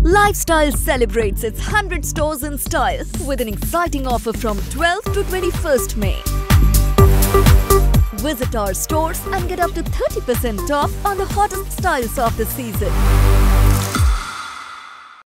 Lifestyle celebrates its 100 stores in style with an exciting offer from 12th to 21st May. Visit our stores and get up to 30% off on the hottest styles of the season.